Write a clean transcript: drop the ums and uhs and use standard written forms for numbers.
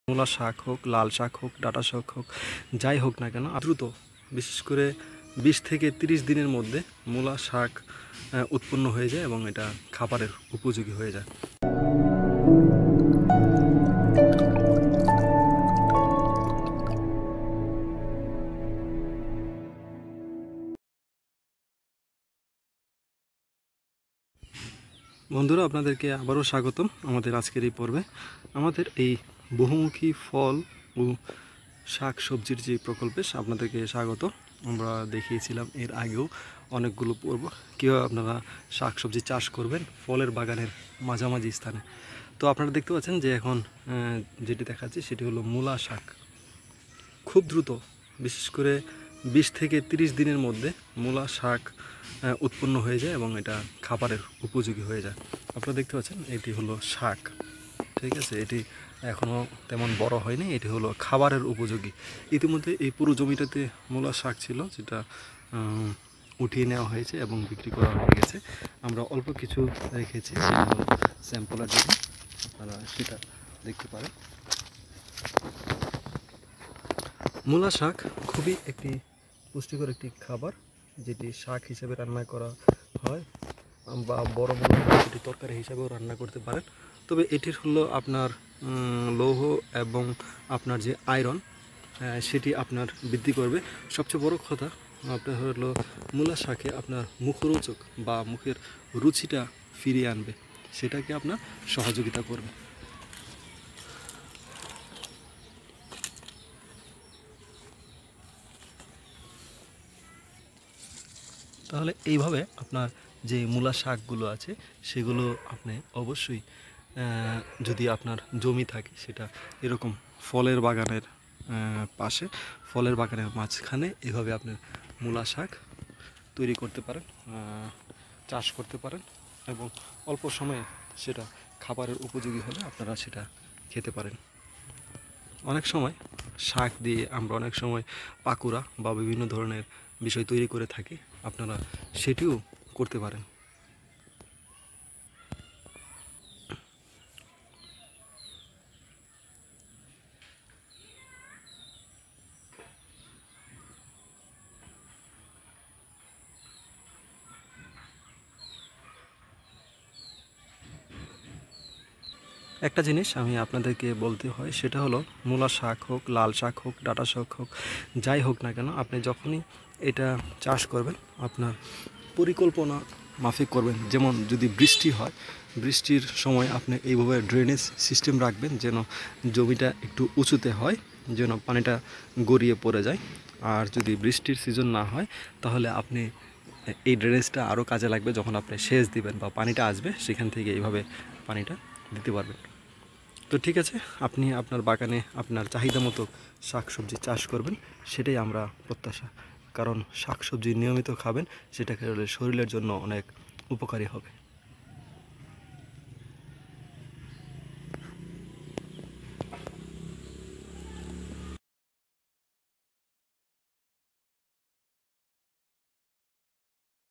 মূলা শাক হোক, লাল শাক হোক, ডাঁটা শাক হোক, যাই হোক না কেন দ্রুত বিশেষ করে 20 থেকে 30 দিনের মধ্যে মূলা শাক উৎপন্ন হয়ে যায় এবং এটা খাবারের উপযোগী হয়ে যায়। বন্ধুরা, আপনাদেরকে আবারও স্বাগতম আমাদের আজকের এই পর্বে। আমাদের এই বহুমুখী ফল ও শাক সবজির যে প্রকল্পে আপনাদেরকে স্বাগত। আমরা দেখিয়েছিলাম এর আগেও অনেকগুলো পর্ব কীভাবে আপনারা শাক সবজি চাষ করবেন ফলের বাগানের মাঝামাঝি স্থানে। তো আপনারা দেখতে পাচ্ছেন যে এখন যেটি দেখাচ্ছি সেটি হলো মূলা শাক। খুব দ্রুত বিশেষ করে 20 থেকে 30 দিনের মধ্যে মূলা শাক উৎপন্ন হয়ে যায় এবং এটা খাবারের উপযোগী হয়ে যায়। আপনারা দেখতে পাচ্ছেন এটি হলো শাক, ঠিক আছে। এটি এখনও তেমন বড় হয়নি, এটি হলো খাবারের উপযোগী। ইতিমধ্যে এই পুরো জমিটাতে মূলা শাক ছিল, যেটা উঠিয়ে নেওয়া হয়েছে এবং বিক্রি করা হয়ে গেছে। আমরা অল্প কিছু রেখেছি স্যাম্পলের জন্য, আপনারা সেটা দেখতে পারেন। মূলা শাক খুবই একটি পুষ্টিকর একটি খাবার, যেটি শাক হিসেবে রান্না করা হয় বা বড় মূলা এটি তরকারি হিসাবেও রান্না করতে পারেন। তবে এটির হলো আপনার লৌহ এবং আপনার যে আয়রন সেটি আপনার বৃদ্ধি করবে। সবচেয়ে বড় কথা আপনার হলো মূলা শাকে আপনার মুখরোচক বা মুখের রুচিটা ফিরিয়ে আনবে, সেটাকে আপনার সহযোগিতা করবে। তাহলে এইভাবে আপনার যে মূলা শাকগুলো আছে সেগুলো আপনি অবশ্যই যদি আপনার জমি থাকে সেটা এরকম ফলের বাগানের পাশে, ফলের বাগানের মাঝখানে এভাবে আপনি মূলা শাক তৈরি করতে পারেন, চাষ করতে পারেন এবং অল্প সময়ে সেটা খাবারের উপযোগী হলে আপনারা সেটা খেতে পারেন। অনেক সময় শাক দিয়ে আমরা অনেক সময় পাকুড়া বা বিভিন্ন ধরনের বিষয় তৈরি করে থাকি, আপনারা সেটিও করতে পারেন। একটা জিনিস আমি আপনাদেরকে বলতে হয়, সেটা হলো মূলা শাক হোক, লাল শাক হোক, ডাঁটা শাক হোক, যাই হোক না কেন আপনি যখনই এটা চাষ করবেন আপনার পরিকল্পনা মাফিক করবেন। যেমন যদি বৃষ্টি হয়, বৃষ্টির সময় আপনি এইভাবে ড্রেনেজ সিস্টেম রাখবেন যেন জমিটা একটু উঁচুতে হয়, যেন পানিটা গড়িয়ে পড়ে যায়। আর যদি বৃষ্টির সিজন না হয় তাহলে আপনি এই ড্রেনেজটা আরও কাজে লাগবে, যখন আপনি সেচ দিবেন বা পানিটা আসবে সেখান থেকে এইভাবে পানিটা দিতে পারবেন। তো ঠিক আছে, আপনি আপনার বাগানে আপনার চাহিদা মতো শাকসবজি চাষ করবেন, সেটাই আমরা প্রত্যাশা। কারণ শাকসবজি নিয়মিত খাবেন, সেটা খেলে শরীরের জন্য অনেক উপকারী হবে।